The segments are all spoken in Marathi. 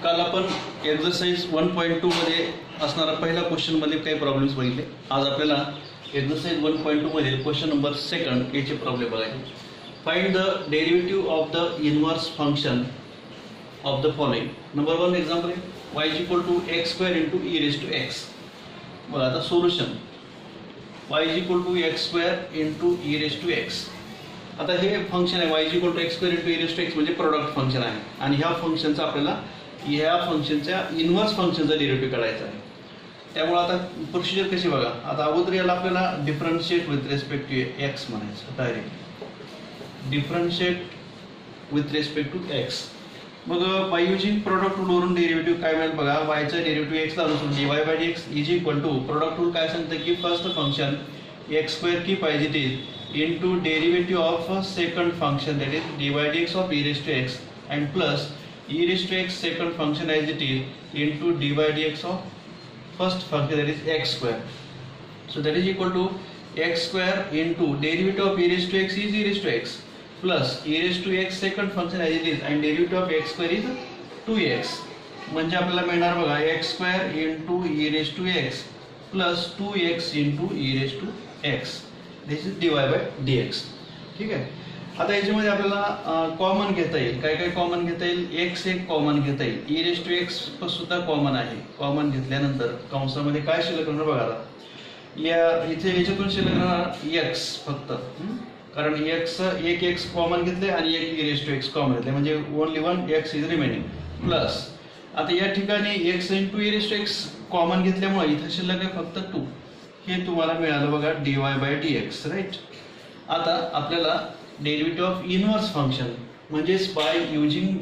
काल आपण एक्सरसाइज 1.2 मध्ये असणारा पहिला क्वेश्चन मध्ये काही प्रॉब्लेम्स बघितले. आज आपल्याला एक्सरसाइज 1.2 मध्ये क्वेश्चन नंबर 2 याचे प्रॉब्लेम बघायचे. Find the derivative of the inverse function of the following. Number 1 example आहे y = x² × e raised to x. बघा आता solution y = x² × e raised to x. आता हे फंक्शन आहे y = x² × e raised to x म्हणजे प्रोडक्ट फंक्शन आहे आणि ह्या फंक्शनचा आपल्याला ह्या फंक्शनच्या इनव्हर्स फंक्शनचा डेरिव्हेटिव्ह काढायचा आहे. त्यामुळे आता प्रोसिजर कशी बघा. आता अगोदर याला आपल्याला differentiate with respect to x म्हणायचं. Direct differentiate with respect to x. मग बाय युजिंग प्रोडक्ट रूल वरून डेरिव्हेटिव्ह काय मिळेल बघा. y चा डेरिव्हेटिव्ह x ला अनुसरून dy/dx = प्रोडक्ट रूल काय सांगतं की फर्स्ट फंक्शन x² की पाहिजे ते into derivative of a second function, that is dy/dx of e raised to x, and plus e raised to x second function as it is into dy/dx of first function, that is x². So that is equal to x² into derivative of e raised to x is e raised to x plus e raised to x second function as it is, and derivative of x² is 2x. म्हणजे आपल्याला मिळणार बघा x² into e raised to x plus 2x into e raised to x. This is dy/dx. ठीक आहे. आता याच्यामध्ये आपल्याला कॉमन घेता येईल. काय काय कॉमन घेता येईल. x एक कॉमन घेता येईल. e raised to x सुद्धा कॉमन आहे. कॉमन घेतल्यानंतर कंसामध्ये काय शिल्लक राहणार बघा. आता या इथे याच्यातून शिल्लक राहणार x फक्त, कारण एक x कॉमन घेतले आणि एक e raised to x common घेतले म्हणजे only one x is remaining. Plus आता या ठिकाणी x × e raised to x common घेतल्यामुळे इथे शिल्लक आहे फक्त 2. हे तुम्हाला मिळालं बघा dy/dx. राईट. आता आपल्याला डेरिव्हेटिव्ह ऑफ इनव्हर्स फंक्शन म्हणजेच बाय युजिंग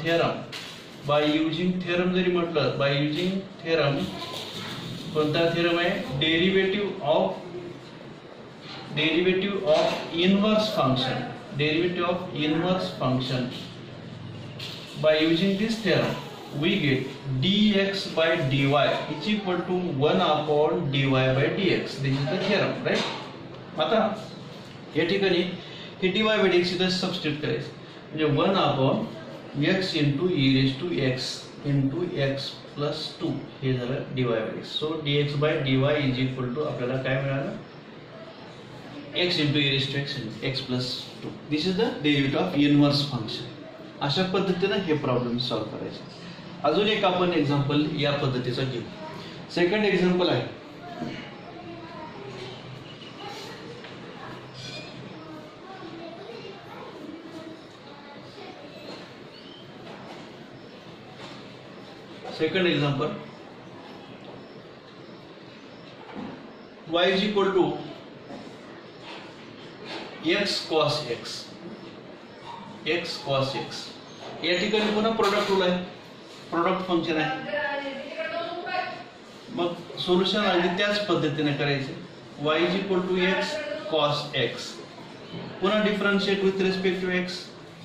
थेरम जरी म्हटलं, बाय युजिंग थेरम, कोणता थेरम आहे. Derivative of inverse function by using this theorem we get dx/dy is equal to 1 dy/dx. This is the theorem, right? आता या ठिकाणी हे dy/dx इथे सबस्टिट्यूट करायचं म्हणजे 1 x into e raised to x into x plus 2 हे झालं dy/dx. So dx/dy is equal to आपल्याला काय मिळालं. x into e raised to x into x plus 2. This is the derivative of inverse function. अशा पद्धतीने हे प्रॉब्लेम सॉल्व्ह करायचे. अजून एक आपण एक्झाम्पल या पद्धतीचा घेऊ. सेकंड एक्झाम्पल आहे y = x cos x. या ठिकाणी पुन्हा प्रोडक्ट रूल आहे. प्रोडक्ट फंक्शन आहे. मग सोल्युशन अगदी त्याच पद्धतीने करायचे. y = x cos x. पुन्हा differentiate with respect to x.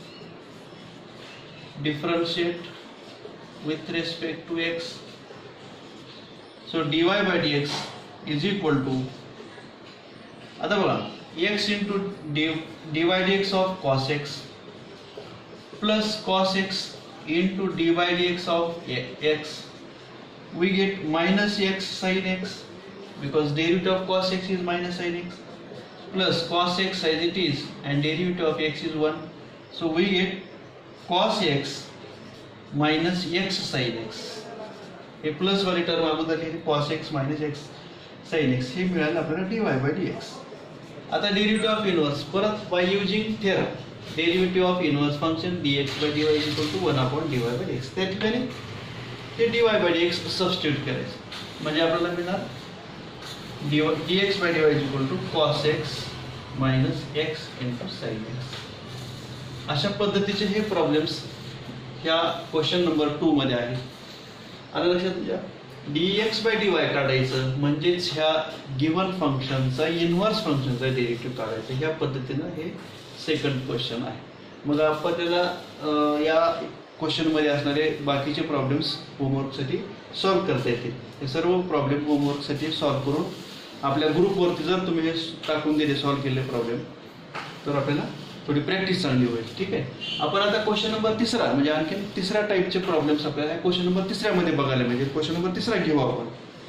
So dy/dx is equal to, आता बघा, x into dy/dx of cos x plus cos x into dy/dx of x. We get minus x sin x because derivative of cos x is minus sin x plus cos x as it is and derivative of x is 1. So we get cos x minus x sin x. हे प्लस वाली टर्म अगोदर लिहिली cos x minus x sin x हे मिळालं आपल्याला dy/dx. आता डेरिव्हेटिव्ह ऑफ इनव्हर्स परत by using theorem. Derivative of inverse function dx/dy is equal to 1 dy/dx. त्या ठिकाणी हे dy/dx सबस्टिट्यूट करायचं म्हणजे आपल्याला मिळणार dx/dy is equal to cos x minus x into sin x. अशा पद्धतीचे हे प्रॉब्लेम्स ह्या क्वेश्चन नंबर 2 मध्ये आहे. आता लक्षात घ्या dx/dy काढायचं म्हणजेच ह्या गिव्हन फंक्शनचा इनव्हर्स फंक्शनचा डेरिव्हेटिव्ह काढायचं. ह्या पद्धतीनं हे सेकंड क्वेश्चन आहे. मग आपल्याला या क्वेश्चन मध्ये असणारे बाकीचे प्रॉब्लेम्स होमवर्कसाठी सॉल्व्ह करता येतील. हे सर्व प्रॉब्लेम होमवर्कसाठी सॉल्व्ह करून आपल्या ग्रुपवरती जर तुम्ही हे टाकून दिले सॉल्व्ह केलेले प्रॉब्लेम तर आपल्याला थोडी प्रॅक्टिस चांगली होईल. ठीक आहे. आपण आता क्वेश्चन नंबर तिसरा म्हणजे आणखी तिसऱ्या टाईपचे प्रॉब्लेम्स आपल्याला क्वेश्चन नंबर तिसऱ्यामध्ये बघायला मिळतील. क्वेश्चन नंबर तिसरा घेऊ आपण.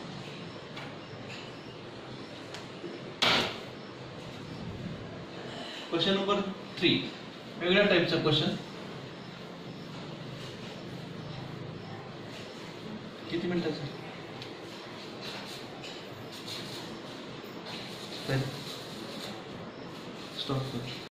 क्वेश्चन नंबर 3 वेगळ्या टाईपचा क्वेश्चन. किती मिनिटाचा स्टॉप कर.